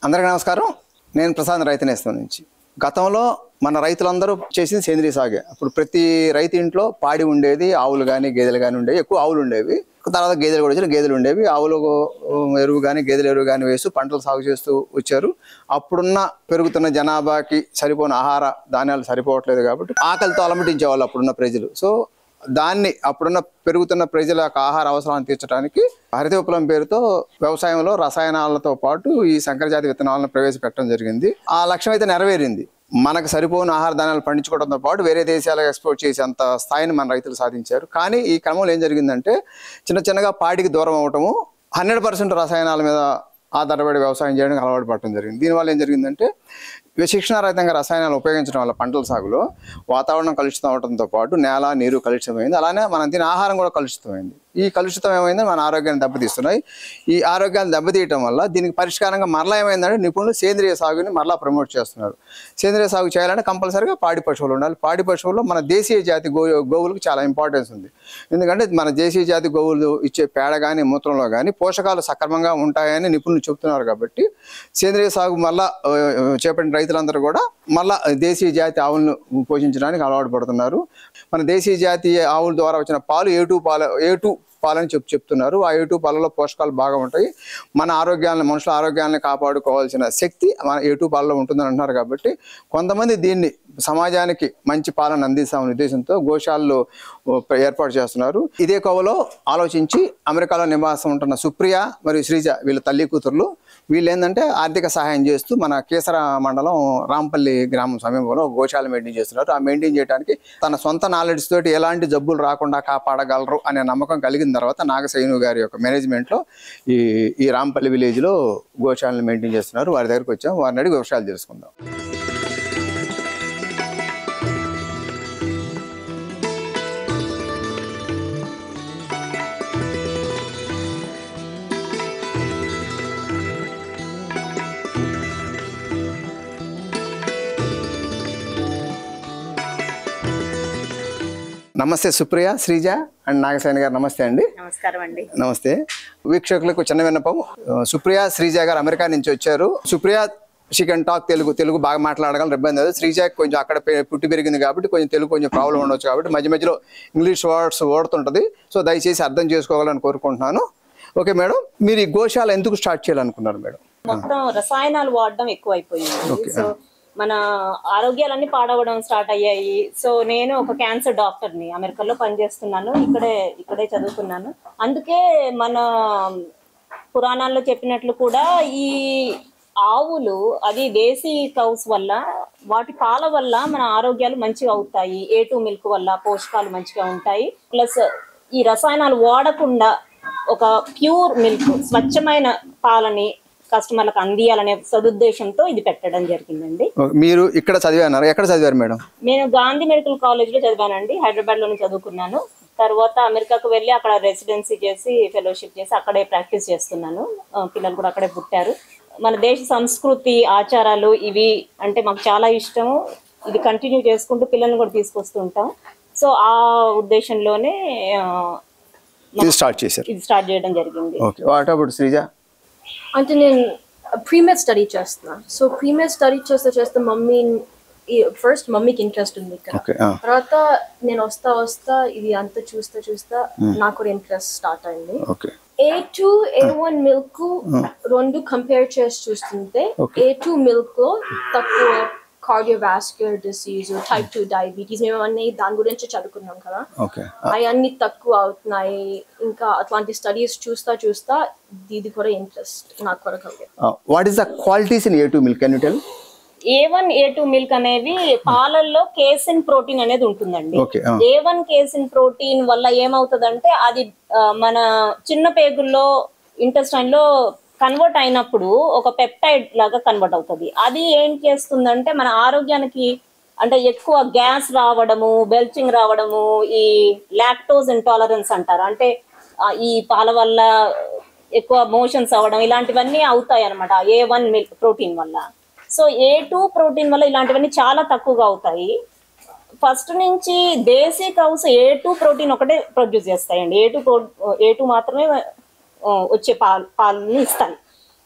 అందరికీ నమస్కారం. నేను ప్రసాద్ రైతు నేస్తం నుంచి. గతంలో మన రైతులందరూ చేసింది సేంద్రీయ సాగే. అప్పుడు ప్రతి రైతు ఇంట్లో పాడి ఉండేది, ఆవులు కానీ గేదెలు కానీ ఉండేవి. ఎక్కువ ఆవులు ఉండేవి, తర్వాత గేదెలు కూడా వచ్చారు. గేదెలు ఉండేవి, ఆవులకు ఎరువు కానీ గేదెల ఎరువు కానీ వేస్తూ పంటలు సాగు చేస్తూ వచ్చారు. అప్పుడున్న పెరుగుతున్న జనాభాకి సరిపోయిన ఆహార ధాన్యాలు సరిపోవట్లేదు కాబట్టి ఆకలితో అలమటించేవాళ్ళు అప్పుడున్న ప్రజలు. సో దాన్ని అప్పుడున్న పెరుగుతున్న ప్రజల యొక్క ఆహార అవసరాలను తీర్చడానికి హరిత విప్లవం పేరుతో వ్యవసాయంలో రసాయనాలతో పాటు ఈ సంకరజాతి విత్తనాలను ప్రవేశపెట్టడం జరిగింది. ఆ లక్ష్యం అయితే నెరవేరింది. మనకు సరిపోయిన ఆహార ధాన్యాలు పండించుకోవడంతో పాటు వేరే దేశాలకు ఎక్స్పోర్ట్ చేసేంత స్థాయిని మన రైతులు సాధించారు. కానీ ఈ క్రమంలో ఏం జరిగిందంటే చిన్నగా పాడికి దూరం అవటము, 100% రసాయనాల మీద ఆధారపడి వ్యవసాయం చేయడానికి అలవాటు పడటం జరిగింది. దీనివల్ల ఏం జరిగిందంటే శిక్షణారహితంగా రసాయనాలు ఉపయోగించడం వల్ల పంటల సాగులో వాతావరణం కలుషితం అవడంతో పాటు నేల నీరు కలుషితమైంది. అలానే మనం తినే ఆహారం కూడా కలుషితమైంది. ఈ కలుషితం ఏమైంది, మన ఆరోగ్యాన్ని దెబ్బతీస్తున్నాయి. ఈ ఆరోగ్యాన్ని దెబ్బతీయటం వల్ల దీనికి పరిష్కారంగా మరలా ఏమైందంటే నిపుణులు సేంద్రియ సాగుని మరలా ప్రమోట్ చేస్తున్నారు. సేంద్రియ సాగు చేయాలంటే కంపల్సరీగా పాడి పశువులు ఉండాలి. పాడి పశువుల్లో మన దేశీయ జాతి గోవులకు చాలా ఇంపార్టెన్స్ ఉంది. ఎందుకంటే మన దేశీయ జాతి గోవులు ఇచ్చే పేడ కానీ మూత్రంలో కానీ పోషకాలు సక్రమంగా ఉంటాయని నిపుణులు చెబుతున్నారు. కాబట్టి సేంద్రియ సాగు మళ్ళా చేపట్టిన రైతులందరూ కూడా మళ్ళా దేశీయ జాతి ఆవులను పోషించడానికి అలవాటు పడుతున్నారు. మన దేశీయ జాతి ఆవుల ద్వారా వచ్చిన పాలు A2 పాలని చెప్తున్నారు. ఆ A2 పాలలో పోషకాలు బాగా ఉంటాయి. మన ఆరోగ్యాన్ని, మనుషుల ఆరోగ్యాన్ని కాపాడుకోవాల్సిన శక్తి మన A2 పాలలో ఉంటుందని అంటున్నారు. కాబట్టి కొంతమంది దీన్ని సమాజానికి మంచి పాలన అందిస్తామనే ఉద్దేశంతో గోశాలలో ఏర్పాటు చేస్తున్నారు. ఇదే కోవలో ఆలోచించి అమెరికాలో నివాసం ఉంటున్న సుప్రియ మరియు శ్రీజ, వీళ్ళ తల్లి కూతుర్లు, వీళ్ళు ఏంటంటే ఆర్థిక సహాయం చేస్తూ మన కేసర మండలం రాంపల్లి గ్రామం సమీపంలో గోశాల మెయింటైన్ చేస్తున్నారు. ఆ మెయింటైన్ చేయడానికి తన సొంత నాలెడ్జ్ తోటి ఎలాంటి జబ్బులు రాకుండా కాపాడగలరు అనే నమ్మకం కలిగిన తర్వాత నాగశైను గారి యొక్క మేనేజ్మెంట్లో ఈ రాంపల్లి విలేజ్లో గోశాలను మెయింటైన్ చేస్తున్నారు. వారి దగ్గరికి వచ్చాం, వారిని అడిగి విషయాలు తెలుసుకుందాం. నమస్తే సుప్రియ, శ్రీజ అండ్ నాగసేన గారు. నమస్తే అండి. నమస్కారం అండి. నమస్తే. వీక్షకులకు చిన్న విన్నపం, సుప్రియ శ్రీజ గారు అమెరికా నుంచి వచ్చారు. Supriya she can talk Telugu బాగా మాట్లాడగలరు, ఇబ్బంది లేదు. శ్రీజ కొంచెం అక్కడ పుట్టి పెరిగింది కాబట్టి కొంచెం తెలుగు కొంచెం ప్రాబ్లం ఉండొచ్చు, కాబట్టి మధ్యలో ఇంగ్లీష్ వర్డ్స్ ఓడుతుంటుంది. సో దయచేసి అర్థం చేసుకోవాలని కోరుకుంటున్నాను. ఓకే మేడం, మీరు ఈ గోశాల ఎందుకు స్టార్ట్ చేయాలనుకున్నారు మేడం? మొత్తం రసాయనాలు వాడడం ఎక్కువైపోయింది. సో మన ఆరోగ్యాలన్నీ పాడవడం స్టార్ట్ అయ్యాయి. సో నేను ఒక క్యాన్సర్ డాక్టర్ని, అమెరికాలో పనిచేస్తున్నాను, ఇక్కడే చదువుకున్నాను. అందుకే మన పురాణాల్లో చెప్పినట్లు కూడా ఈ ఆవులు, అది దేశీ కౌస్ వల్ల, వాటి పాల వల్ల మన ఆరోగ్యాలు మంచిగా అవుతాయి. A2 మిల్క్ వల్ల పోషకాలు మంచిగా ఉంటాయి. ప్లస్ ఈ రసాయనాలు వాడకుండా ఒక ప్యూర్ మిల్క్, స్వచ్ఛమైన పాలని కస్టమర్లకు అందియాలనే సదుద్దేశంతో ఇది పెట్టడం జరిగిందండి. మీరు ఇక్కడ చదివారు? ఎక్కడ చదివారు మేడం? నేను గాంధీ మెడికల్ కాలేజ్లో చదివానండి, హైదరాబాద్లోనే చదువుకున్నాను. తర్వాత అమెరికాకు వెళ్ళి అక్కడ రెసిడెన్సీ చేసి ఫెలోషిప్ చేసి అక్కడే ప్రాక్టీస్ చేస్తున్నాను. పిల్లలు కూడా అక్కడే పుట్టారు. మన దేశ సంస్కృతి, ఆచారాలు ఇవి అంటే మాకు చాలా ఇష్టము. ఇది కంటిన్యూ చేసుకుంటూ పిల్లల్ని కూడా తీసుకొస్తూ ఉంటాం. సో ఆ ఉద్దేశంలోనే ఇది స్టార్ట్ చేయడం జరిగింది. Okay, what about Sreeja? అంటే నేను ప్రీమెడ్ స్టడీ చేస్తున్నా. సో ప్రీమెడ్ స్టడీ చేస్తే ఫస్ట్ మమ్మీకి ఇంట్రెస్ట్ ఉంది ఇక్కడ. తర్వాత నేను వస్తా ఇది అంతా చూస్తా నాకు కూడా ఇంట్రెస్ట్ స్టార్ట్ అయింది. A2 A1 మిల్క్ రెండు కంపేర్ చేసి చూస్తుంటే A2 మిల్క్ లో తక్కువ కార్డియోవాస్క్యులర్ డిసీజ్, type 2 డయాబెటీస్, మేము అన్నీ దాని గురించి చదువుకున్నాం కదా, అవన్నీ తక్కువ అవుతున్నాయి. ఇంకా అట్లాంటి స్టడీస్ చూస్తా ఇది కూడా ఇంట్రెస్ట్ నాకు కూడా కలిగింది. What is the qualities in A2 milk? Can you tell? A1 A2 milk అనేవి పాలల్లో కేసిన్ ప్రోటీన్ అనేది ఉంటుందండి. A1 కేసిన్ ప్రోటీన్ వల్ల ఏమవుతుందంటే అది మన చిన్న పేగుల్లో, ఇంటెస్టైన్ లో కన్వర్ట్ అయినప్పుడు ఒక పెప్టైడ్ లాగా కన్వర్ట్ అవుతుంది. అది ఏం చేస్తుందంటే మన ఆరోగ్యానికి అంటే ఎక్కువ గ్యాస్ రావడము, బెల్చింగ్ రావడము, ఈ లాక్టోజ్ ఇంటాలరెన్స్ అంటారు, అంటే ఈ పాల వల్ల ఎక్కువ మోషన్స్ అవ్వడం, ఇలాంటివన్నీ అవుతాయి అన్నమాట A1 మిల్క్ ప్రోటీన్ వల్ల. సో A2 ప్రోటీన్ వల్ల ఇలాంటివన్నీ చాలా తక్కువగా అవుతాయి. ఫస్ట్ నుంచి దేశీ కౌస్ A2 ప్రోటీన్ ఒకటే ప్రొడ్యూస్ చేస్తాయండి. A2 మాత్రమే వచ్చే పాలని ఇస్తాయి.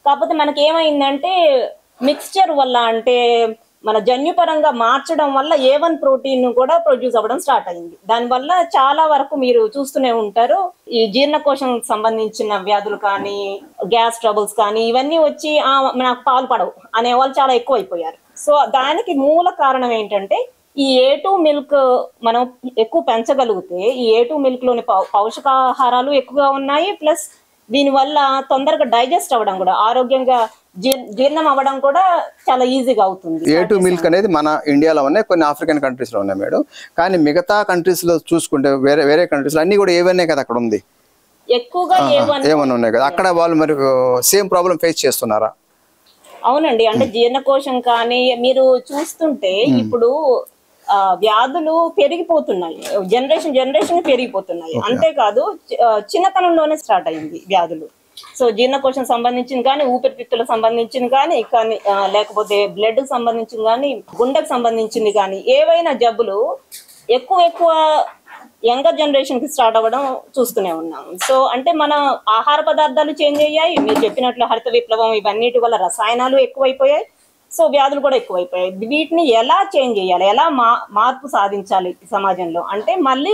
కాకపోతే మనకి ఏమైందంటే మిక్స్చర్ వల్ల, అంటే మన జన్యుపరంగా మార్చడం వల్ల A1 ప్రోటీన్ కూడా ప్రొడ్యూస్ అవ్వడం స్టార్ట్ అయింది. దానివల్ల చాలా వరకు మీరు చూస్తూనే ఉంటారు, ఈ జీర్ణకోశం సంబంధించిన వ్యాధులు కానీ, గ్యాస్ ట్రబుల్స్ కానీ ఇవన్నీ వచ్చి నాకు పాలు పడవు అనే వాళ్ళు చాలా ఎక్కువ అయిపోయారు. సో దానికి మూల కారణం ఏంటంటే ఈ A2 మిల్క్ మనం ఎక్కువ పెంచగలిగితే ఈ A2 మిల్క్ లోని పౌషకాహారాలు ఎక్కువగా ఉన్నాయి, ప్లస్ దీనివల్ల తొందరగా డైజెస్ట్ అవ్వడం కూడా, ఆరోగ్యంగా జీర్ణం అవ్వడం కూడా చాలా ఈజీగా అవుతుంది. A2 మిల్క్ అనేది మన ఇండియాలో ఉన్నాయి, కొన్ని ఆఫ్రికన్ కంట్రీస్ లో ఉన్నాయి మేడం. కానీ మిగతా కంట్రీస్ లో చూసుకుంటే వేరే కంట్రీస్ లో అన్ని కూడా ఏవన్నీ కదా అక్కడ ఉంది, ఎక్కువగా ఏమన్నా ఉన్నాయి కదా అక్కడ. వాళ్ళు మరి సేమ్ ప్రాబ్లం ఫేస్ చేస్తున్నారా? అవునండి, అంటే జీర్ణకోశం కానీ మీరు చూస్తుంటే ఇప్పుడు వ్యాధులు పెరిగిపోతున్నాయి, జనరేషన్ పెరిగిపోతున్నాయి. అంతేకాదు చిన్నతనంలోనే స్టార్ట్ అయింది వ్యాధులు. సో జీర్ణకోశం సంబంధించింది కానీ, ఊపిరితిత్తులకు సంబంధించింది కానీ, లేకపోతే బ్లడ్ సంబంధించింది కానీ, గుండెకు సంబంధించింది కానీ, ఏవైనా జబ్బులు ఎక్కువ యంగర్ జనరేషన్ కి స్టార్ట్ అవ్వడం చూస్తూనే ఉన్నాం. సో అంటే మన ఆహార పదార్థాలు చేంజ్ అయ్యాయి, మీరు చెప్పినట్లు హరిత విప్లవం ఇవన్నిటి వల్ల రసాయనాలు ఎక్కువైపోయాయి, సో వ్యాధులు కూడా ఎక్కువైపోయాయి. వీటిని ఎలా చేంజ్ చేయాలి, ఎలా మార్పు సాధించాలి సమాజంలో అంటే మళ్ళీ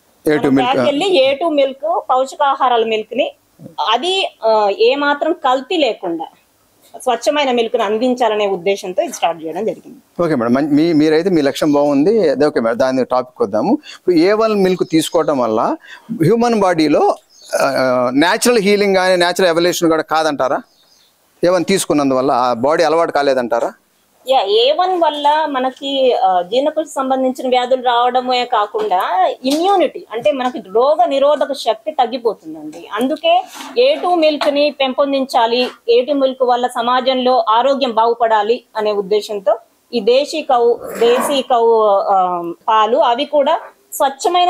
వెళ్ళి A2 మిల్క్, పౌషకాహారాల మిల్క్ ని అది ఏమాత్రం కల్తీ లేకుండా స్వచ్ఛమైన మిల్క్ ని అందించాలనే ఉద్దేశంతో ఇది స్టార్ట్ చేయడం జరిగింది. ఓకే మేడం, మీరైతే మీ లక్ష్యం బాగుంది. ఓకే మేడం, దాని టాపిక్ వద్దాము. ఇప్పుడు A1 మిల్క్ తీసుకోవడం వల్ల హ్యూమన్ బాడీలో న్యాచురల్ హీలింగ్ కానీ న్యాచురల్ ఎవల్యూషన్ కూడా కాదంటారా? A1 తీసుకున్నందువల్ల ఆ బాడీ అలవాటు కాలేదంటారా? A1 వల్ల మనకి జీర్ణకోశ సంబంధించిన వ్యాధులు రావడమే కాకుండా ఇమ్యూనిటీ, అంటే మనకి రోగ నిరోధక శక్తి తగ్గిపోతుందండి. అందుకే A2 మిల్క్ ని పెంపొందించాలి, A2 మిల్క్ వల్ల సమాజంలో ఆరోగ్యం బాగుపడాలి అనే ఉద్దేశంతో ఈ దేశీ కౌ పాలు, అవి కూడా స్వచ్ఛమైన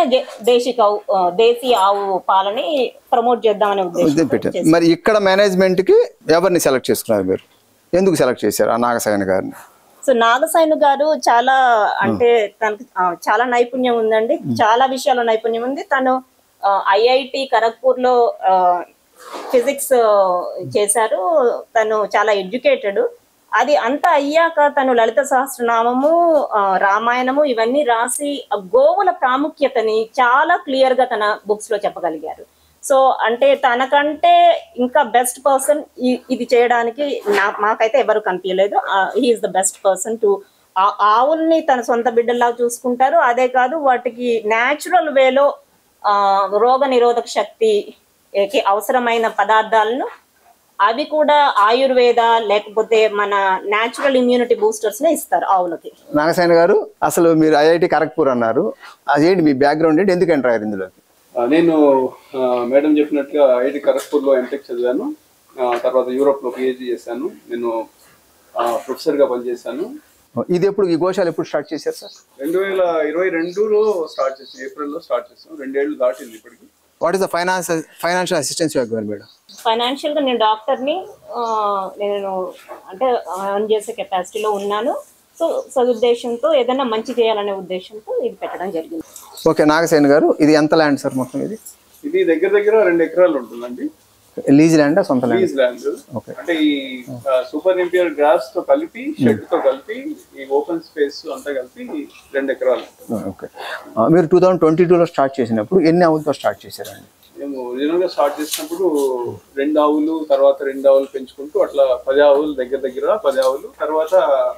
దేశీ ఆవు పాలని ప్రమోట్ చేద్దామనే ఉద్దేశం. మరి ఇక్కడ మేనేజ్మెంట్ కి ఎవరిని సెలెక్ట్ చేసుకున్నారు మీరు? ఎందుకు సెలెక్ట్ చేశారు ఆ నాగసాయన గారిని? సో నాగసాయన గారు చాలా, అంటే తనకి చాలా నైపుణ్యం ఉందండి, చాలా విషయాల్లో నైపుణ్యం ఉంది. తను IIT ఖరగ్పూర్ లో ఫిజిక్స్ చేశారు, తను చాలా ఎడ్యుకేటెడ్. అది అంతా అయ్యాక తను లలిత సహస్రనామము, రామాయణము ఇవన్నీ రాసి గోవుల ప్రాముఖ్యతని చాలా క్లియర్ గా తన బుక్స్ లో చెప్పగలిగారు. సో అంటే తనకంటే ఇంకా బెస్ట్ పర్సన్ ఇది చేయడానికి మాకైతే ఎవరు కనిపించలేదు. He is the best person to ఆవుల్ని తన సొంత బిడ్డల్లా చూసుకుంటారు. అదే కాదు, వాటికి న్యాచురల్ వేలో రోగ నిరోధక శక్తికి అవసరమైన పదార్థాలను, అవి కూడా ఆయుర్వేద లేకపోతే మన న్యాచురల్ ఇమ్యూనిటీ బూస్టర్స్ నే ఇస్తారు ఆవులకి. నాగసాయన గారు, అసలు మీరు IIT ఖరగ్పూర్ అన్నారు, అదేంటి మీ బ్యాక్గ్రౌండ్ ఏంటి, ఎందుకు ఎంటర్ అయ్యారు ఇందులోకి? నేను మేడం చెప్పినట్టుగా IIT ఖరగ్పూర్లో MTech చదివాను, తర్వాత యూరోప్లో PhD చేశాను. నేను ప్రొఫెసర్గా పనిచేశాను. ఇది ఎప్పుడు, ఈ గోశాల ఎప్పుడు స్టార్ట్ చేశారు సార్? 2022లో స్టార్ట్ చేసాం, ఏప్రిల్లో స్టార్ట్ చేసాం. 2 ఏళ్ళు దాటింది ఇప్పటికి. What is the financial assistance you are given madam? Financial గా నేను డాక్టర్ని, నేను అంటే రన్ చేసే కెపాసిటీలో ఉన్నాను. సో సదుద్దేశంతో ఏదైనా మంచి చేయాలనే ఉద్దేశంతో ఇది పెట్టడం జరిగింది. ఓకే నాగసేన్ గారు, ఇది ఎంత ల్యాండ్ సార్ మొత్తం? ఇది దగ్గర 2 ఎకరాలు ఉంటుందండి. లీజ్ ల్యాండ్, సొంత ల్యాండ్? అంటే ఈ సూపర్ ఇంపీరియర్ గ్రాస్ తో కలిపి, షెడ్ తో కలిపి, ఈ ఓపెన్ స్పేస్ అంతా కలిపి 2 ఎకరాలు. ఓకే, మీరు 2022లో స్టార్ట్ చేసినప్పుడు ఎన్ని ఆవులతో స్టార్ట్ చేశారండి? మేము ఒరిజినల్ గా స్టార్ట్ చేసినప్పుడు 2 ఆవులు, తర్వాత 2 ఆవులు పెంచుకుంటూ అట్లా 10 ఆవులు, దగ్గర 10 ఆవులు. తర్వాత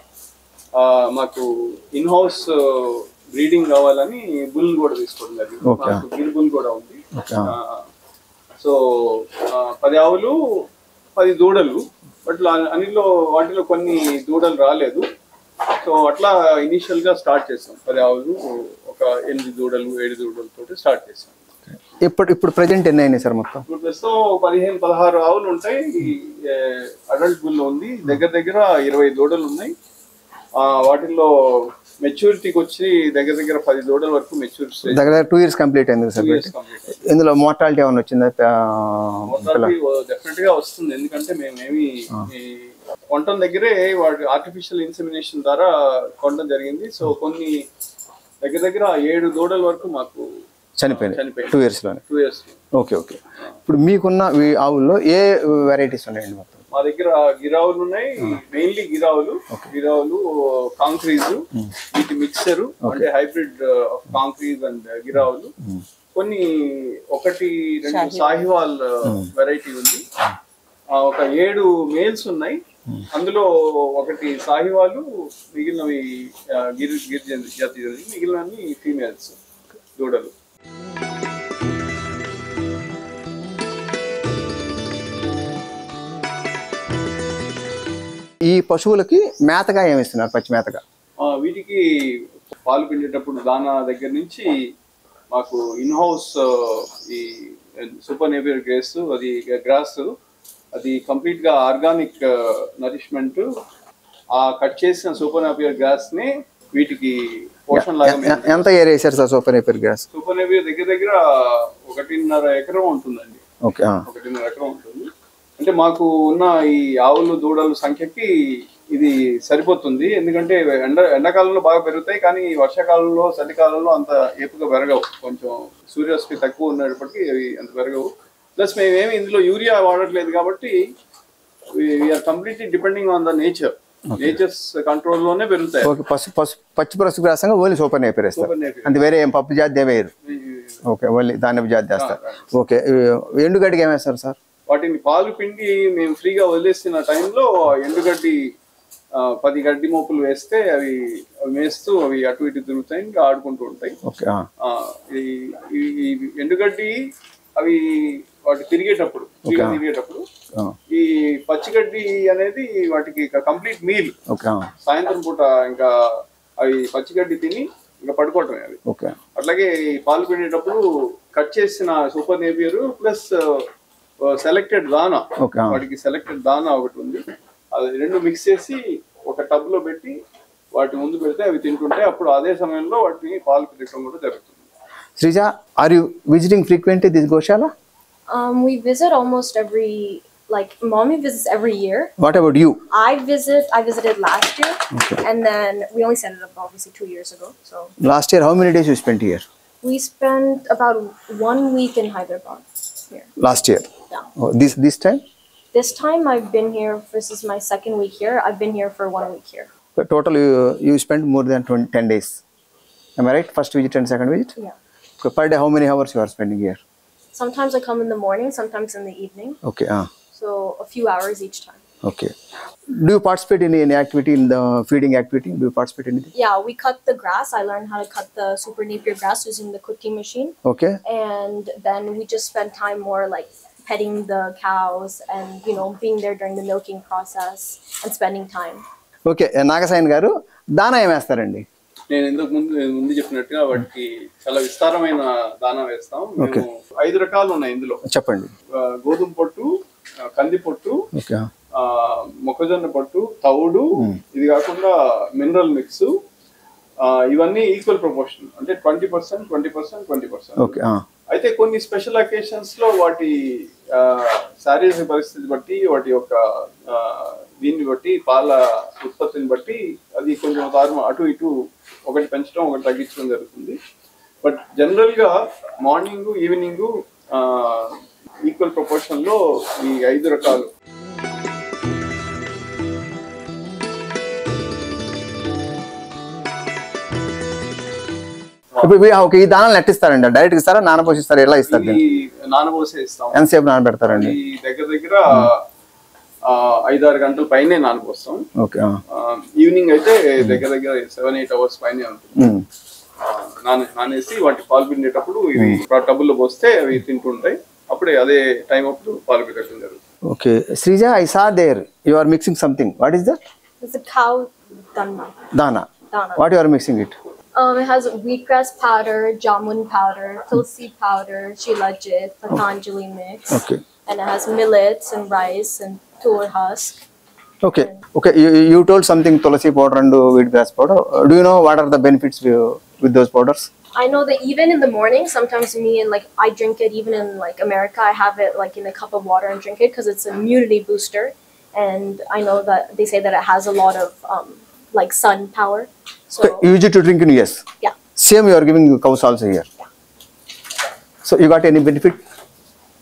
మాకు ఇన్ హౌస్ బ్రీడింగ్ కావాలని బుల్ కూడా తీసుకోవడం జరిగింది. మాకు గిర్ బుల్ కూడా ఉంది. సో 10 ఆవులు, 10 దూడలు. వాటిలో కొన్ని దూడలు రాలేదు. సో అట్లా ఇనిషియల్ గా స్టార్ట్ చేసాం. 10 ఆవులు, ఒక 8 దూడలు, 7 దూడలతో స్టార్ట్ చేసాం. ఇప్పుడు ప్రెజెంట్ ఎన్ని అయినాయి సార్ మొత్తం? ఇప్పుడు ప్రస్తుతం 15-16 ఆవులు ఉంటాయి. అడల్ట్ బుల్ ఉంది. దగ్గర 20 దూడలు ఉన్నాయి. వాటిల్లో మెచ్యూరిటీకి వచ్చి దగ్గర 10 దూడల వరకు మెచ్యూరిటీ. దగ్గర 2 years కంప్లీట్ అయింది సార్. ఇందులో మోర్టాలిటీ ఏమైనా వచ్చిందా? డెఫినెట్ గా వస్తుంది. ఎందుకంటే మేమేమి కొనటం దగ్గరే వాటి ఆర్టిఫిషియల్ ఇన్సెమినేషన్ ద్వారా కొనడం జరిగింది. సో కొన్ని దగ్గర 7 దూడల వరకు మాకు చనిపోయింది 2 years లోనే. 2 years. ఓకే. ఇప్పుడు మీకున్న ఆవుల్లో ఏ వెరైటీస్ ఉన్నాయండి మొత్తం? మా దగ్గర గిరావులు ఉన్నాయి, మెయిన్లీ గిరావులు కాంక్రీజ్, వీటి మిక్సర్ అంటే హైబ్రిడ్ ఆఫ్ కాంక్రీజ్ అండ్ గిరావులు. కొన్ని 1-2 సాహివాల్ వెరైటీ ఉంది. ఒక 7 మేల్స్ ఉన్నాయి, అందులో ఒకటి సాహివాలు, మిగిలినవి గిరిజన జాతి, మిగిలినవి ఫీమేల్స్ దూడలు. ఈ పశువులకి మేతగా ఏమిస్తున్నారు? పచ్చి మేతగా వీటికి పాలు పిండేటప్పుడు దానా దగ్గర నుంచి మాకు ఇన్ హౌస్ ఈ సూపర్ నేపియర్ గ్రాస్ అది కంప్లీట్ గా ఆర్గానిక్ నరిష్మెంట్. ఆ కట్ చేసిన సూపర్ నేపియర్ గ్రాస్ ని వీటికి పోషణ లాగా. ఎంత ఏరియా వేసారు sir super Napier grass? Super Napier దగ్గర 1.5 ఎకరం ఉంటుందండి. 1.5 ఎకరం ఉంటుంది. అంటే మాకు ఉన్న ఈ ఆవులు దూడల సంఖ్యకి ఇది సరిపోతుంది. ఎందుకంటే ఎండాకాలంలో బాగా పెరుగుతాయి, కానీ వర్షాకాలంలో చలికాలంలో అంత ఏపుగా పెరగవు. కొంచెం సూర్యరశ్మి తక్కువ ఉన్నప్పటికీ అవి అంత పెరగవు. ప్లస్ మేమేమి ఇందులో యూరియా వాడట్లేదు కాబట్టి we are completely depending on the nature's control లోనే పెరుగుతాయి. పచ్చి పసుపు గ్రాసంగా ఓన్లీ సూపర్ నేపియర్ వేస్తారు, అంటే వేరే ఏం పప్పు జాతి వేయరు. ఓకే, ఓన్లీ ధాన్యపు జాతి వేస్తారు. ఓకే, ఎండుగడ్డికి ఏమేస్తారు సార్? వాటిని పాలు పిండి మేము ఫ్రీగా వదిలేసిన టైంలో ఎండుగడ్డి 10 గడ్డి మోపులు వేస్తే అవి మేస్తూ అవి అటు ఇటు తిరుగుతాయి, ఇంకా ఆడుకుంటూ ఉంటాయి. ఈ ఎండుగడ్డి అవి వాటి తిరిగేటప్పుడు ఈ పచ్చిగడ్డి అనేది వాటికి కంప్లీట్ మీల్. సాయంత్రం పూట ఇంకా అవి పచ్చిగడ్డి తిని ఇంకా పడుకోవటమే అవి. అట్లాగే పాలు పిండేటప్పుడు కట్ చేసిన సూపర్ నేపియర్ ప్లస్ సెలెక్టెడ్ దానా, వాటికి సెలెక్టెడ్ దానా ఒకటి ఉంది, అది 2 మిక్స్ చేసి ఒక టబ్ లో పెట్టి వాటి ముందు పెడితే అవి తింటుంటే అప్పుడు అదే సమయంలో వాటిని పాలు పిండటం కూడా జరుగుతుంది. Srija, are you visiting frequently this Goshala? We visit almost mommy visits every year. What about you? I visited last year, and then we only set it up obviously 2 years ago. So last year, how many days you spent here? We spent about 1 week in Hyderabad here. Last year? Yeah. Oh, this time? This time I've been here, this is my 2nd week here. I've been here for 1 week here. But total you spent more than 10 days. Am I right? First visit and second visit? Yeah. Okay, per day, how many hours you are spending here? Sometimes I come in the morning, sometimes in the evening. Okay. So a few hours each time. Okay. Do you participate in any activity, in the feeding activity? Do you participate in anything? Yeah, we cut the grass. I learned how to cut the super napier grass using the cutting machine. Okay. And then we just spend time more like petting the cows and, being there during the milking process and spending time. Okay. Nagasayan garu, dana em vestarandi? నేను ఇంతకు ముందు చెప్పినట్టుగా వాటికి చాలా విస్తారమైన దానా వేస్తాం. మేము 5 రకాలు ఉన్నాయి ఇందులో. చెప్పండి. గోధుమ పొట్టు, కంది పొట్టు, మొక్కజొన్న పొట్టు, తవుడు, ఇది కాకుండా మినరల్ మిక్స్, ఇవన్నీ ఈక్వల్ ప్రపోర్షన్, అంటే 20%, 20%, 20%. అయితే కొన్ని స్పెషల్ అకేషన్స్ లో వాటి శారీరక పరిస్థితి బట్టి, వాటి యొక్క దీన్ని బట్టి, పాల ఉత్పత్తిని బట్టి అది కొంచెం అటు ఇటు ఒకటి పెంచడం ఒకటి తగ్గించడం జరుగుతుంది. బట్ జనరల్ గా మార్నింగ్ ఈవినింగ్ ఈక్వల్ ప్రపోర్షన్ లో ఈ 5 రకాలు. ఈ దానాలు నెట్టిస్తారండి? డైరెక్ట్ ఇస్తారా, నానబోసిస్తారా, ఎలా ఇస్తారు? నానబోసే ఇస్తాం. ఎంతసేపు నానబెడతారండి? దగ్గర 5-6 గంటల పైనే నానబోస్తాం. ఈవినింగ్ అయితే దగ్గర 7-8 అవర్స్ పైనే ఉంటుంది. నానేసి వాటి పాలు పిండేటప్పుడు ఇవి టబ్బుల్లో పోస్తే అవి తింటుంటాయి. అప్పుడే అదే టైం అప్పుడు పాలు పిండటం జరుగుతుంది. Okay, Sreeja, I saw there you are mixing something. What is that? It's a cow dana. Dana. What you are mixing it? It has wheatgrass powder, jamun powder, tulsi powder, shilajit, Patanjali mix. Okay. And it has millets and rice and tur husk. Okay. You told something tulsi powder and wheatgrass powder. Do you know what are the benefits with those powders? I know that even in the morning, sometimes I drink it. Even in America, I have it in a cup of water and drink it because it's an immunity booster. And I know that they say that it has a lot of sun power. So you use it to drink in US? Yeah. Same you are giving cows also here? Yeah. So you got any benefit?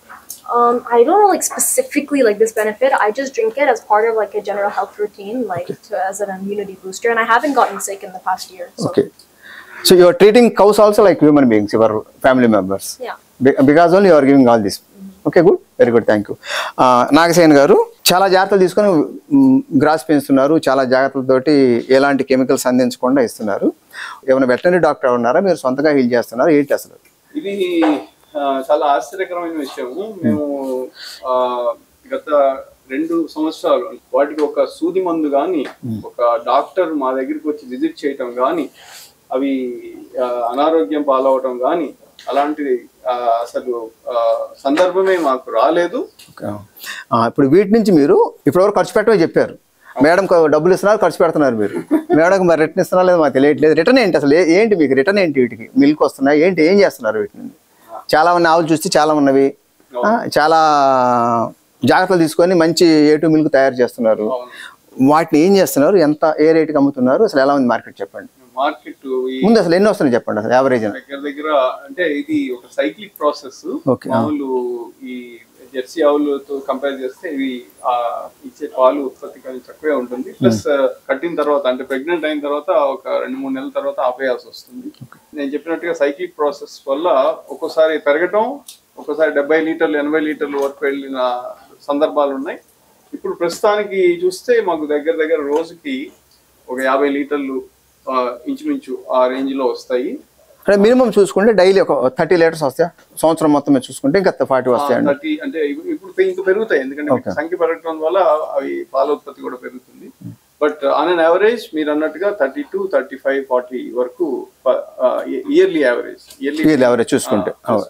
I don't know like specifically like this benefit. I just drink it as part of like a general health routine, like as an immunity booster. And I haven't gotten sick in the past year. So. Okay. So you are treating cows also like human beings, your family members. Yeah. Because only you are giving all this. Okay, good. Very good. Thank you. Nagasen గారు చాలా జాగ్రత్తలు తీసుకొని gross పెంచుతున్నారు. చాలా జాగ్రత్తలతోటి ఎలాంటి chemicals అందించకుండా ఇస్తున్నారు. ఏమైనా veterinary doctor ఉన్నారా, మీరు సొంతంగా హీల్ చేస్తున్నారు, ఏంటి అసలు? ఇది చాలా ఆశ్చర్యకరమైన విషయము. మేము గత 2 సంవత్సరాలు వాటికి ఒక సూది మందు కానీ ఒక డాక్టర్ మా దగ్గరికి వచ్చి విజిట్ చేయటం కానీ అవి అనారోగ్యం పాలవటం కానీ అలాంటిది అసలు సందర్భమే మాకు రాలేదు. ఇప్పుడు వీటి నుంచి మీరు ఇప్పటివరకు ఖర్చు పెట్టమని చెప్పారు. మేడం డబ్బులు ఇస్తున్నారు, ఖర్చు పెడుతున్నారు మీరు. మేడం మరి రిటర్న్ ఇస్తున్నారు లేదు మాకు తెలియట్లేదు. రిటర్న్ ఏంటి అసలు, ఏంటి మీకు రిటర్న్ ఏంటి? వీటికి మిల్క్ వస్తున్నాయి ఏంటి, ఏం చేస్తున్నారు వీటిని? చాలా మంది ఆవులు చూస్తే చాలా ఉన్నవి, చాలా జాగ్రత్తలు తీసుకొని మంచి A2 మిల్క్ తయారు చేస్తున్నారు. వాటిని ఏం చేస్తున్నారు, ఎంత ఏ రేటుకి అమ్ముతున్నారు, అసలు ఎలా ఉంది మార్కెట్ చెప్పండి. మార్కెట్ ముందు అసలు ఎన్ని వస్తున్నాయి చెప్పండి, అసలు యావరేజ్ దగ్గర అంటే ఇది ఒక సైక్లిక్ ప్రాసెస్. ఆవులు ఈ జెర్సీ ఆవులతో కంపేర్ చేస్తే ఇవి ఇచ్చే పాలు ఉత్పత్తి కొంచెం తక్కువే ఉంటుంది. ప్లస్ కట్టిన తర్వాత అంటే ప్రెగ్నెంట్ అయిన తర్వాత ఒక 2-3 నెలల తర్వాత ఆపేయాల్సి వస్తుంది. నేను చెప్పినట్టుగా సైక్లిక్ ప్రాసెస్ వల్ల ఒక్కోసారి పెరగటం, ఒక్కోసారి 70 లీటర్లు 80 లీటర్లు వరకు వెళ్ళిన సందర్భాలు ఉన్నాయి. ఇప్పుడు ప్రస్తుతానికి చూస్తే మాకు దగ్గర రోజుకి ఒక 50 లీటర్లు ఇంచుమించు ఆ రేంజ్ లో వస్తాయి. అంటే మినిమం చూసుకుంటే డైలీ ఒక 30 లీటర్స్ వస్తాయి. సంవత్సరం మొత్తం చూసుకుంటే ఇంకా 40 వస్తాయి. 30 అంటే ఇప్పుడు ఇంకా పెరుగుతాయి, ఎందుకంటే సంఖ్య పెరగడం వల్ల అవి పాల ఉత్పత్తి కూడా పెరుగుతుంది. బట్ ఆన్ అన్ యావరేజ్ మీరు అన్నట్టుగా 32, 35, 40 వరకు ఇయర్లీ యావరేజ్ చూసుకుంటే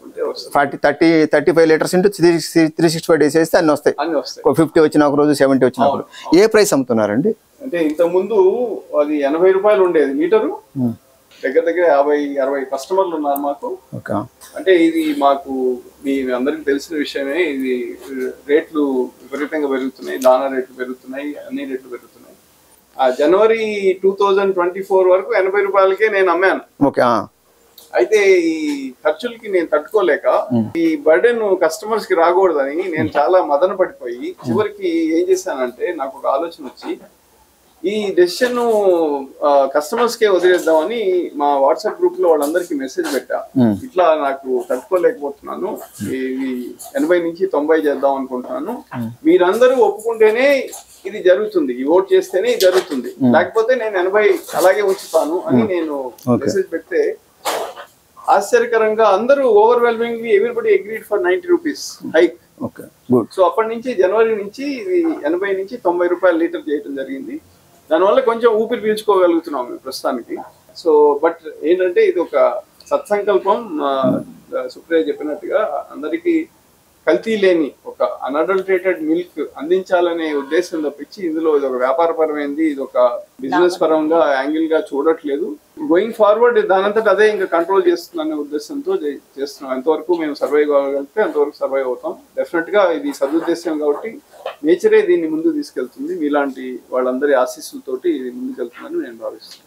35 లీటర్స్ ఇంటూ 365 డేస్ వేస్తే అన్ని వస్తాయి. 50 వచ్చిన ఒక రోజు, 70 వచ్చినప్పుడు. ఏ ప్రైస్ అమ్ముతున్నారండి? అంటే ఇంతకు ముందు అది 80 రూపాయలు ఉండేది మీటరు. దగ్గర 50-60 కస్టమర్లు ఉన్నారు మాకు. అంటే ఇది మాకు మీ అందరికి తెలిసిన విషయమే. ఇది రేట్లు విపరీతంగా పెరుగుతున్నాయి, దానా రేట్లు పెరుగుతున్నాయి, అన్ని రేట్లు పెరుగుతున్నాయి. జనవరి 2024 వరకు 80 రూపాయలకే నేను అమ్మాను. అయితే ఈ ఖర్చులకి నేను తట్టుకోలేక ఈ బర్డెన్ కస్టమర్స్ కి రాకూడదని నేను చాలా మదన పడిపోయి చివరికి ఏం చేశానంటే నాకు ఒక ఆలోచన వచ్చి ఈ డెసిషన్ కస్టమర్స్ కే వదిలేద్దామని మా వాట్సాప్ గ్రూప్ లో వాళ్ళందరికీ మెసేజ్ పెట్టా. ఇట్లా నాకు తట్టుకోలేకపోతున్నాను, ఇది 80 నుంచి 90 చేద్దాం అనుకుంటున్నాను, మీరందరూ ఒప్పుకుంటేనే ఇది జరుగుతుంది, ఈ ఓట్ చేస్తేనే ఇది జరుగుతుంది, లేకపోతే నేను 80 అలాగే ఉంచుతాను అని నేను మెసేజ్ పెడితే ఆశ్చర్యకరంగా అందరూ overwhelmingly everybody agreed for 90 rupees hike. So అప్పటి నుంచి జనవరి నుంచి ఇది 80 నుంచి 90 రూపాయల లీటర్ చేయడం జరిగింది. దానివల్ల కొంచెం ఊపిరి పీల్చుకోగలుగుతున్నాం మేము ప్రస్తుతానికి. సో బట్ ఏంటంటే ఇది ఒక సత్సంకల్పం. సుప్రియ చెప్పినట్టుగా అందరికీ కల్తీ లేని ఒక అన్అడల్టరేటెడ్ మిల్క్ అందించాలనే ఉద్దేశం తప్పించి ఇందులో ఇది ఒక వ్యాపారపరమైంది, ఇది ఒక బిజినెస్ పరంగా యాంగిల్ గా చూడట్లేదు. గోయింగ్ ఫార్వర్డ్ దానంతట అదే ఇంకా కంట్రోల్ చేస్తుందనే ఉద్దేశంతో చేస్తున్నాం. ఎంతవరకు మేము సర్వైవ్ కాగలిగితే అంతవరకు సర్వైవ్ అవుతాం. డెఫినెట్ గా ఇది సదుద్దేశం కాబట్టి నేచరే దీన్ని ముందు తీసుకెళ్తుంది. మీలాంటి వాళ్ళందరి ఆశీస్సులతోటి ఇది ముందుకెళ్తుందని నేను భావిస్తున్నాను.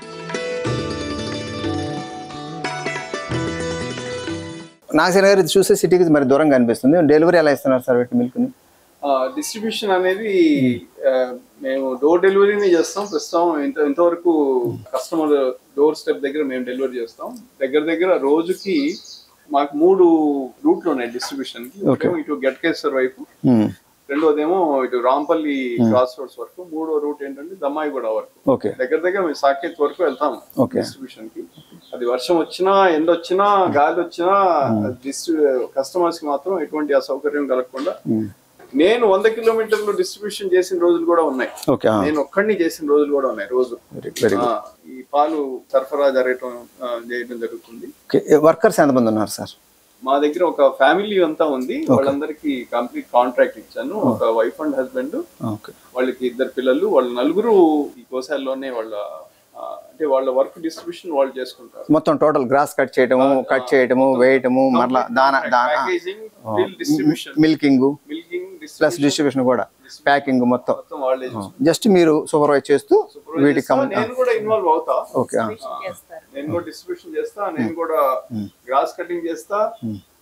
నాగసేన్ గారు ఇది చూస్తే సిటీకి మరి దూరంగా అనిపిస్తుంది. డెలివరీ ఎలా ఇస్తున్నారు సార్ వీటి మిల్క్ ని? డిస్ట్రిబ్యూషన్ అనేది మేము డోర్ డెలివరీని చేస్తాం. ప్రస్తుతం ఇంతవరకు కస్టమర్ డోర్ స్టెప్ దగ్గర మేము డెలివరీ చేస్తాం. దగ్గర రోజుకి మాకు 3 రూట్లు ఉన్నాయి డిస్ట్రిబ్యూషన్ కి. ఇటు గట్కేశ్వర్ వైపు, రెండోదేమో ఇటు రాంపల్లి క్రాస్ రోడ్స్ వరకు, మూడో రూట్ ఏంటంటే దమ్మాయిగూడ వరకు. దగ్గర మేము సాకేత్ వరకు వెళ్తాం డిస్ట్రిబ్యూషన్ కి. అది వర్షం వచ్చినా, ఎండ వచ్చినా, గాలి వచ్చినా కస్టమర్స్ కి మాత్రం ఎటువంటి అసౌకర్యం కలగకుండా నేను 100 కిలోమీటర్లు డిస్ట్రిబ్యూషన్ చేసిన రోజులు కూడా ఉన్నాయి. నేను ఒక్కడిని చేసిన రోజులు కూడా ఉన్నాయి. రోజు ఈ పాలు సరఫరా చేయడం జరుగుతుంది. వర్కర్స్ ఎంతమంది ఉన్నారు సార్? మా దగ్గర ఒక ఫ్యామిలీ అంతా ఉంది. వాళ్ళందరికీ కంప్లీట్ కాంట్రాక్ట్ ఇచ్చాను. ఒక వైఫ్ అండ్ హస్బెండ్, వాళ్ళకి 2 పిల్లలు. వాళ్ళ 4 ఈ గోశాలలోనే అంటే వాళ్ళ వర్క్ డిస్ట్రిబ్యూషన్ వాళ్ళు చేసుకుంటారు. మొత్తం టోటల్ గ్రాస్ కట్ చేయటము, వేయటము, మరలా packaging, distribution, milking plus distribution కూడా, ప్యాకింగ్ మొత్తం జస్ట్ మీరు సూపర్వైజ్ చేస్తూ వీటికి నేను కూడా ఇన్వాల్వ్ అవుతా. నేను కూడా డిస్ట్రిబ్యూషన్ చేస్తా, నేను కూడా గ్రాస్ కటింగ్ చేస్తా,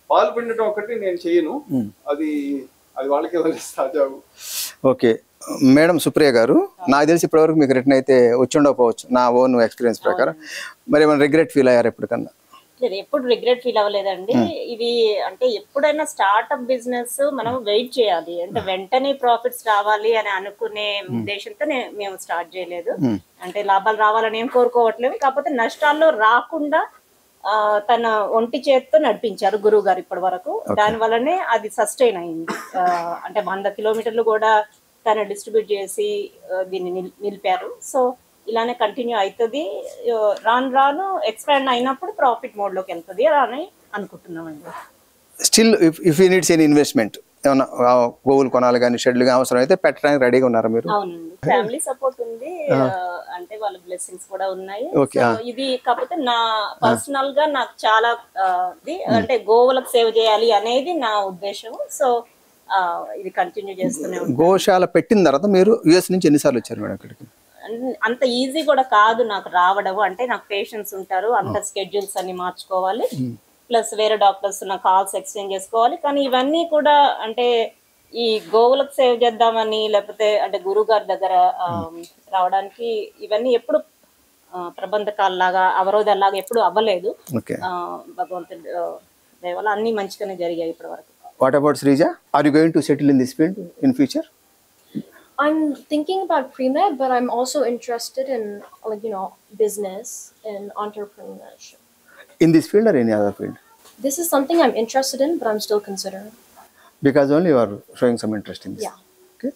పాలు పిండటం ఒకటి నేను చేయను, అది వాళ్ళకే వదిలేస్తా జాబు. ఓకే మేడం సుప్రియ గారు, నాకు తెలిసి ఇప్పటివరకు మీకు రిటర్న్ అయితే వచ్చి ఉండకపోవచ్చు నా ఓన్ ఎక్స్పీరియన్స్ ప్రకారం. మరి ఏమైనా రిగ్రెట్ ఫీల్ అయ్యారు ఎప్పటికన్నా? లేదు, ఎప్పుడు రిగ్రెట్ ఫీల్ అవ్వలేదండి. ఇది అంటే ఎప్పుడైనా స్టార్ట్అప్ బిజినెస్ మనం వెయిట్ చేయాలి, అంటే వెంటనే ప్రాఫిట్స్ రావాలి అని అనుకునే ఉద్దేశంతో మేము స్టార్ట్ చేయలేదు. అంటే లాభాలు రావాలని ఏం కోరుకోవట్లేదు, కాకపోతే నష్టాల్లో రాకుండా తన ఒంటి చేతితో నడిపించారు గురువు గారు ఇప్పటి వరకు. దాని వల్లనే అది సస్టైన్ అయింది. అంటే 100 కిలోమీటర్లు కూడా తను డిస్ట్రిబ్యూట్ చేసి దీన్ని నిలిపారు. సో ఇలానే కంటిన్యూ అవుతుంది, రాను రాను ఎక్స్పాండ్ అయినప్పుడు ప్రాఫిట్ మోడ్ లోకి వెళ్తుంది అని అనుకుంటున్నామండి. Still if you needs any investment, ఏమన్నా గోవులు కొనాలి కానీ షెడ్లు కానీ అవసరం అయితే పెట్టడానికి రెడీగా ఉన్నారా మీరు? అవునండి, ఫ్యామిలీ సపోర్ట్ ఉంది, అంటే వాళ్ళ బ్లెస్సింగ్స్ కూడా ఉన్నాయి. ఇది కాకపోతే నా పర్సనల్ గా నాకు చాలా అంటే గోవులకు సేవ చేయాలి అనేది నా ఉద్దేశం. సో ఇది కంటిన్యూ చేస్తూనే ఉంటాను. గోశాల పెట్టిన తర్వాత మీరు యుఎస్ నుంచి ఎన్నిసార్లు వచ్చారు మేడం ఇక్కడికి? అంత ఈజీ కూడా కాదు నాకు రావడం, అంటే నాకు పేషెంట్స్ ఉంటారు, అంత స్కెడ్యూల్స్ అన్ని మార్చుకోవాలి, ప్లస్ వేరే డాక్టర్స్ నా కాల్స్ ఎక్స్చేంజ్ చేసుకోవాలి. కానీ ఇవన్నీ కూడా అంటే ఈ గోవులకు సేవ్ చేద్దామని లేకపోతే అంటే గురువు గారి దగ్గర రావడానికి ఇవన్నీ ఎప్పుడు ప్రబంధకాలలాగా అవరోధాలాగా ఎప్పుడు అవ్వలేదు. భగవంతుడి దయ వల్ల అన్ని మంచిగానే జరిగాయి ఇప్పటి వరకు. What about Srija? Are you going to settle in this field in future? I'm thinking about pre-med, but I'm also interested in business and entrepreneurship. In this field or any other field? This is something I'm interested in, but I'm still considering. Because only you are showing some interest in this. Yeah. Okay.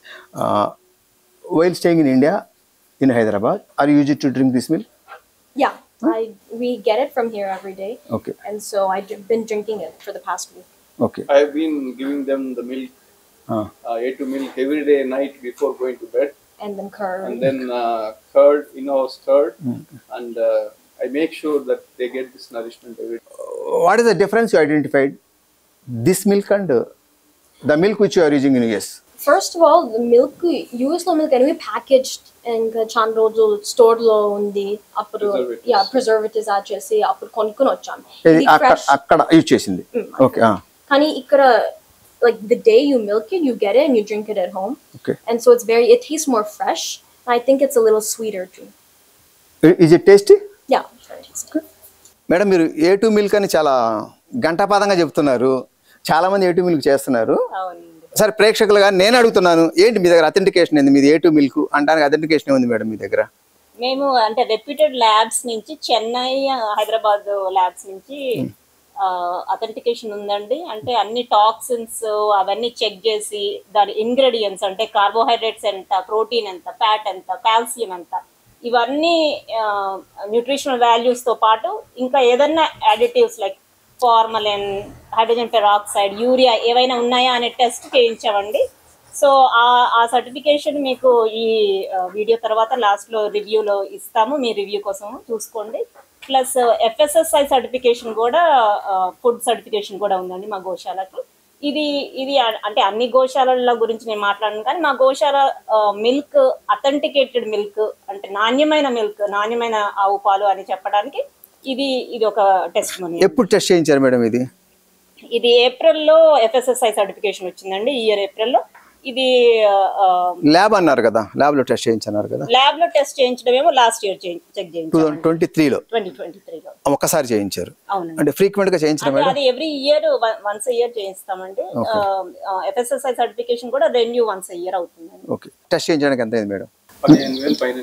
While staying in India, in Hyderabad, are you used to drink this milk? Yeah, we get it from here every day. Okay. And so I've been drinking it for the past week. Okay. I've been giving them the milk, A2 milk every day night before going to bed. And then curd. And then curd, in-house curd. And I make sure that they get this nourishment every day. What is the difference you identified? This milk and the milk which you are using in US? First of all, the milk, US lo milk anyway packaged and chandroju stored lo undi. Appudu preservatives add chesi appudu konkoni vacham. Idi fresh akkada use chesindi. Okay. Kani ikkada like the day you milk it, you get it and you drink it at home. Okay. And so it tastes more fresh. And I think it's a little sweeter too. Is it tasty? Yeah, very tasty. Madam మీరు A2 milk అని చాలా గంటపాదంగా చెప్తున్నారు, చాలా మంది A2 milk చేస్తున్నారు. సరే ప్రేక్షకులుగా నేను అడుగుతున్నాను, ఏంటి మీ దగ్గర అథెంటికేషన్ ఏంది? మీది A2 మిల్క్ అంటానికి అథెంటికేషన్ ఉంది మేడం మీ దగ్గర? మేము అంటే రెప్యూటెడ్ ల్యాబ్స్ నుంచి చెన్నై, హైదరాబాద్ ల్యాబ్స్ నుంచి అథెంటికేషన్ ఉందండి. అంటే అన్ని టాక్సిన్స్ అవన్నీ చెక్ చేసి దాని ఇంగ్రీడియంట్స్ అంటే కార్బోహైడ్రేట్స్ ఎంత, ప్రోటీన్ ఎంత, ఫ్యాట్ ఎంత, కాల్షియం ఎంత, ఇవన్నీ న్యూట్రిషనల్ వాల్యూస్తో పాటు ఇంకా ఏదన్నా additives like formalin, hydrogen peroxide, urea ఏవైనా ఉన్నాయా అనే టెస్ట్ చేయించామండి. సో ఆ సర్టిఫికేషన్ మీకు ఈ వీడియో తర్వాత లాస్ట్లో రివ్యూలో ఇస్తాము, మీ రివ్యూ కోసం చూసుకోండి. ప్లస్ FSSI సర్టిఫికేషన్ కూడా, ఫుడ్ సర్టిఫికేషన్ కూడా ఉందండి మా గోశాలకి. ఇది అంటే అన్ని గోశాలల గురించి నేను మాట్లాడను, కానీ మా గోశాల మిల్క్ అథెంటికేటెడ్ మిల్క్, అంటే నాణ్యమైన మిల్క్, నాణ్యమైన ఆవు పాలు అని చెప్పడానికి ఇది ఒక టెస్ట్ మనీ. ఎప్పుడు టెస్ట్ చేయించారు మేడం? ఇది ఏప్రిల్లో FSSI సర్టిఫికేషన్ వచ్చిందండి, ఈ ఇయర్ ఏప్రిల్లో. ఇది ల్యాబ్ అన్నారు కదా, ల్యాబ్ లో టెస్ట్ చేయించారు కదా? ల్యాబ్ లో టెస్ట్ చేయించడం ఏమో లాస్ట్ ఇయర్ చెక్ చేయించారు, 2023లో ఒక్కసారి చేయించారు. అవునండి. అంటే ఫ్రీక్వెంట్ గా చేయించడం మేడం? అది ఎవ్రీ ఇయర్ వన్స్ ఇయర్ చేయిస్తామండి. FSSI సర్టిఫికేషన్ కూడా రెన్యూ వన్స్ ఇయర్ అవుతుందండి. ఓకే. టెస్ట్ చేయించడానికి ఎంత అయింది మేడం? 15,000 పైన.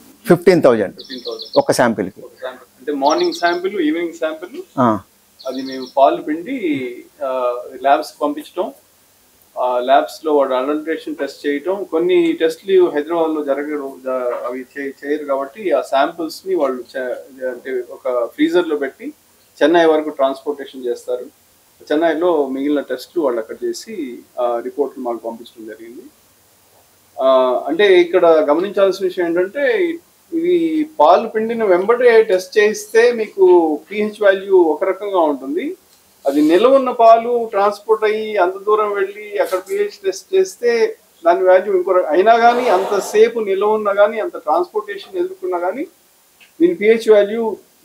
15,000 ఒక శాంపిల్ కి? అంటే మార్నింగ్ శాంపిల్, ఈవినింగ్ శాంపిల్, అది మేము పాలు పిండి ల్యాబ్స్ పంపించడం, ల్యాబ్స్ లో వాడు అడల్ట్రేషన్ టెస్ట్ చేయటం. కొన్ని టెస్ట్లు హైదరాబాద్ లో జరగడం, అవి చేయరు కాబట్టి ఆ శాంపిల్స్ ని వాళ్ళు అంటే ఒక ఫ్రీజర్ లో పెట్టి చెన్నై వరకు ట్రాన్స్పోర్టేషన్ చేస్తారు. చెన్నైలో మిగిలిన టెస్ట్లు వాళ్ళు అక్కడ చేసి రిపోర్ట్లు మాకు పంపించడం జరిగింది. అంటే ఇక్కడ గమనించాల్సిన విషయం ఏంటంటే, ఇది పాలు పిండిన వెంబడే టెస్ట్ చేయిస్తే మీకు pH వాల్యూ ఒక రకంగా ఉంటుంది. అది నిల్వ ఉన్న పాలు ట్రాన్స్పోర్ట్ అయ్యి అంత దూరం వెళ్ళి అక్కడ pH టెస్ట్ చేస్తే దాని వాల్యూ ఇంకో అయినా కానీ, అంతసేపు నిల్వ ఉన్నా కానీ, అంత ట్రాన్స్పోర్టేషన్ ఎదుర్కొన్నా కానీ దీని pH value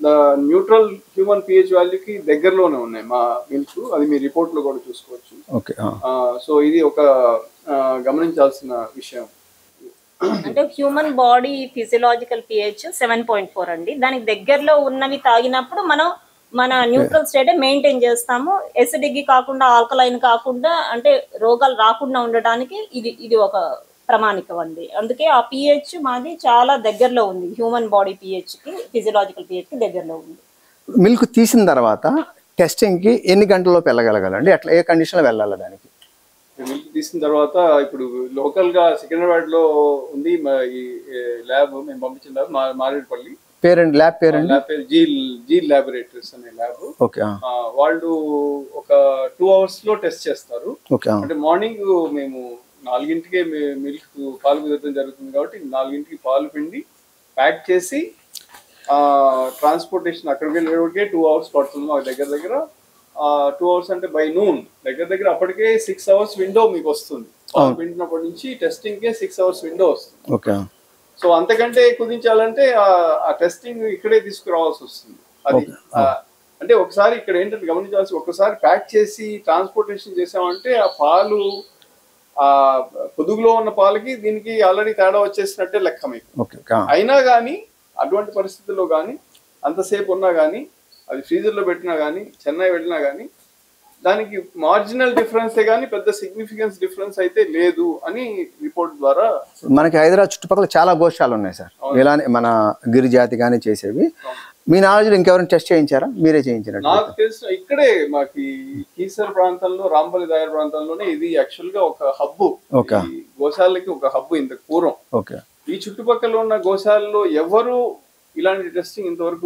neutral human pH వాల్యూకి దగ్గరలోనే ఉన్నాయి మా మిల్క్. అది మీ రిపోర్ట్ లో కూడా చూసుకోవచ్చు. ఓకే. సో ఇది ఒక గమనించాల్సిన విషయం. అంటే హ్యూమన్ బాడీ ఫిజియలాజికల్ పిహెచ్ 7.4 అండి. దానికి దగ్గరలో ఉన్నవి తాగినప్పుడు మనం మన న్యూట్రల్ స్టేట్ మెయింటైన్ చేస్తాము. ఎసిడిక్ కాకుండా, ఆల్కలైన్ కాకుండా, అంటే రోగాలు రాకుండా ఉండడానికి ఇది ఒక ప్రమాణికం అండి. అందుకే ఆ పిహెచ్ మాది చాలా దగ్గరలో ఉంది, హ్యూమన్ బాడీ పిహెచ్ కి, ఫిజియలాజికల్ పిహెచ్ కి దగ్గరలో ఉంది. మిల్క్ తీసిన తర్వాత టెస్టింగ్ కి ఎన్ని గంటల్లోపు వెళ్ళగలగాలండి? అట్లా ఏ కండిషన్ లో వెళ్ళాలి దానికి? మిల్క్ తీసిన తర్వాత ఇప్పుడు లోకల్ గా సికింద్రాబాద్ లో ఉంది ఈ ల్యాబ్, మేము పంపించిన ల్యాబ్ మారేడుపల్లి. ల్యాబ్ పేరు జీల్ ల్యాబొరేటరీస్ అనే ల్యాబ్. వాళ్ళు ఒక 2 hours లో టెస్ట్ చేస్తారు. అంటే మార్నింగ్ మేము 4ంటికే మిల్క్ పాలు కుదరడం జరుగుతుంది కాబట్టి 4ంటికి పాలు పిండి ప్యాక్ చేసి ట్రాన్స్పోర్టేషన్ అక్కడికి వెళ్ళేటికే 2 hours పడుతుంది మాకు. దగ్గర 2 hours అంటే బై నూన్ దగ్గర అప్పటికే 6 hours విండో మీకు వస్తుంది. పాలు పిండినప్పటి నుంచి టెస్టింగ్ కే 6 hours విండో వస్తుంది. సో అంతకంటే కుదించాలంటే ఆ టెస్టింగ్ ఇక్కడే తీసుకురావాల్సి వస్తుంది. అది అంటే ఒకసారి ఇక్కడ ఏంటంటే గమనించాల్సి, ఒకసారి ప్యాక్ చేసి ట్రాన్స్పోర్టేషన్ చేసామంటే ఆ పాలు ఆ పొదుగులో ఉన్న పాలకి దీనికి ఆల్రెడీ తేడా వచ్చేసినట్టే లెక్క మీకు. అయినా కానీ అటువంటి పరిస్థితుల్లో కానీ అంతసేపు ఉన్నా కానీ, అది ఫ్రీజర్ లో పెట్టినా కానీ, చెన్నై వెళ్ళినా కానీ దానికి మార్జినల్ డిఫరెన్స్ కానీ పెద్ద సిగ్నిఫికెన్స్ డిఫరెన్స్ అయితే లేదు అని రిపోర్ట్ ద్వారా. మనకి హైదరాబాద్ చుట్టుపక్కల చాలా గోశాలు ఉన్నాయి సార్, ఇలానే మన గిరిజాతి కానీ చేసేవి. మీ నాలెడ్జ్ ఇంకెవరైనా టెస్ట్ చేయించారా, మీరే చేయించారా? నాకు తెలిసిన ఇక్కడే మాకు కీసర్ ప్రాంతంలో, రాంపల్లి దాయర్ ప్రాంతంలోనే ఇది యాక్చువల్ గా ఒక హబ్బు. గోశాలకి ఒక హబ్బు ఇంత పూర్వం. ఈ చుట్టుపక్కల ఉన్న గోశాలలో ఎవరు ఇలాంటి టెస్టింగ్ ఇంతవరకు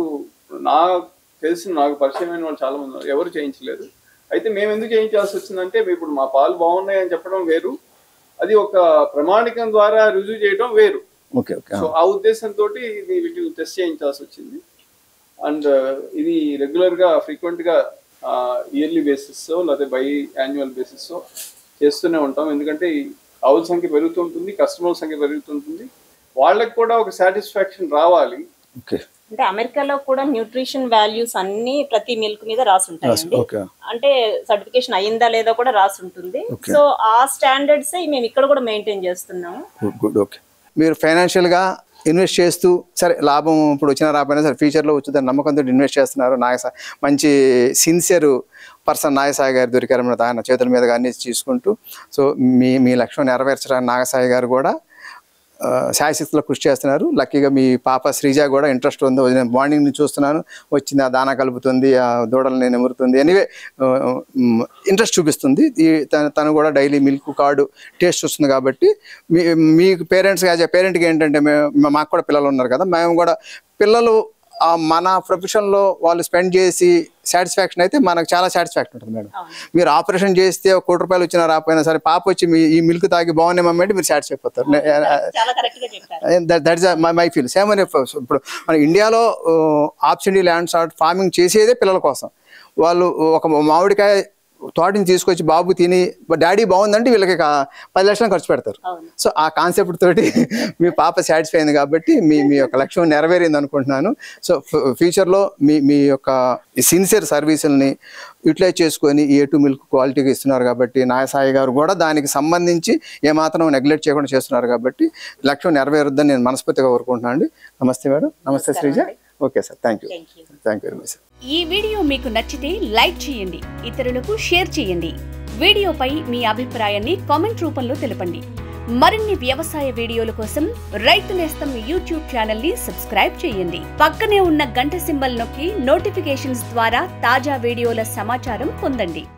నాకు పరిచయమైన వాళ్ళు చాలా మంది ఎవరు చేయించలేదు. అయితే మేము ఎందుకు చేయించాల్సి వచ్చిందంటే, ఇప్పుడు మా పాలు బాగున్నాయి అని చెప్పడం వేరు, అది ఒక ప్రమాణికం ద్వారా రుజువు చేయడం వేరు. సో ఆ ఉద్దేశంతో ఇది వీటిని టెస్ట్ చేయించాల్సి వచ్చింది. అండ్ ఇది రెగ్యులర్ గా ఫ్రీక్వెంట్ గా ఇయర్లీ బేసిస్ లేకపోతే బై యాన్యువల్ బేసిస్ చేస్తూనే ఉంటాం. ఎందుకంటే ఆవుల సంఖ్య పెరుగుతుంటుంది, కస్టమర్ల సంఖ్య పెరుగుతుంటుంది, వాళ్ళకి కూడా ఒక సాటిస్ఫాక్షన్ రావాలి. అంటే అమెరికాలో కూడా న్యూట్రిషన్ వాల్యూస్ అన్ని ప్రతి మిల్క్ మీద రాసి ఉంటాయండి. అంటే సర్టిఫికేషన్ అయ్యిందా లేదా కూడా రాసి ఉంటుంది. సో ఆ స్టాండర్డ్స్ మేము ఇక్కడ కూడా మెయింటైన్ చేస్తున్నాము. మీరు ఫైనాన్షియల్ గా ఇన్వెస్ట్ చేస్తూ, సరే లాభం ఇప్పుడు వచ్చినా రాకపోయినా సరే ఫ్యూచర్లో వచ్చుదని నమ్మకంతో ఇన్వెస్ట్ చేస్తున్నారు. మంచి సిన్సియర్ పర్సన్ నాగసాయి గారు దొరికారు, ఆయన చేతుల మీద అన్ని తీసుకుంటూ. సో మీ లక్ష్యం నెరవేర్చడానికి నాగసాయి గారు కూడా శాయశక్తిలో కృషి చేస్తున్నారు. లక్కీగా మీ పాప శ్రీజ కూడా ఇంట్రెస్ట్ ఉంది. నేను మార్నింగ్ నుంచి చూస్తున్నాను, వచ్చింది ఆ దానా కలుపుతుంది, ఆ దూడలు నేను ఎమురుతుంది, ఎనీవే ఇంట్రెస్ట్ చూపిస్తుంది. తను కూడా డైలీ మిల్క్ కార్డు టేస్ట్ వస్తుంది. కాబట్టి మీకు పేరెంట్స్గా యాజ్ ఎ పేరెంట్కి ఏంటంటే, మాకు కూడా పిల్లలు ఉన్నారు కదా, మేము కూడా పిల్లలు మన ప్రొఫెషన్లో వాళ్ళు స్పెండ్ చేసి సాటిస్ఫాక్షన్ అయితే మనకు చాలా సాటిస్ఫాక్షన్ ఉంటుంది మేడం. మీరు ఆపరేషన్ చేస్తే 1 కోటి రూపాయలు వచ్చినా రాకపోయినా సరే, పాప వచ్చి ఈ మిల్క్ తాగి బాగున్నాయి మమ్మీ అంటే మీరు సాటిస్ఫై అయిపోతారు. That is my feel. Same అని ఇప్పుడు మన ఇండియాలో ఆప్షనరీ ల్యాండ్ సార్ట్ ఫార్మింగ్ చేసేదే పిల్లల కోసం. వాళ్ళు ఒక మామిడికాయ తోటని తీసుకొచ్చి బాబు తిని డాడీ బాగుందంటే వీళ్ళకి 10 లక్షలు ఖర్చు పెడతారు. సో ఆ కాన్సెప్ట్ తోటి మీ పాప సాటిస్ఫై అయింది కాబట్టి మీ యొక్క లక్ష్యం నెరవేరింది అనుకుంటున్నాను. సో ఫ్యూచర్లో మీ యొక్క సిన్సియర్ సర్వీసుల్ని యూటిలైజ్ చేసుకొని A2 మిల్క్ క్వాలిటీగా ఇస్తున్నారు కాబట్టి, నాగసాయి గారు కూడా దానికి సంబంధించి ఏమాత్రం నెగ్లెక్ట్ చేయకుండా చేస్తున్నారు కాబట్టి లక్ష్యం నెరవేరుద్దని నేను మనస్ఫూర్తిగా కోరుకుంటున్నాను అండి. నమస్తే మేడం. నమస్తే Sreeja. Okay sir, thank you very much sir. ఈ వీడియో మీకు నచ్చితే లైక్ చేయండి, ఇతరులకు షేర్ చేయండి. వీడియోపై మీ అభిప్రాయాన్ని కామెంట్ రూపంలో తెలపండి. మరిన్ని వ్యవసాయ వీడియోల కోసం రైతు నేస్తం యూట్యూబ్ ఛానల్ ని సబ్స్క్రైబ్ చేయండి. పక్కనే ఉన్న గంట సింబల్ నొక్కి నోటిఫికేషన్స్ ద్వారా తాజా వీడియోల సమాచారం పొందండి.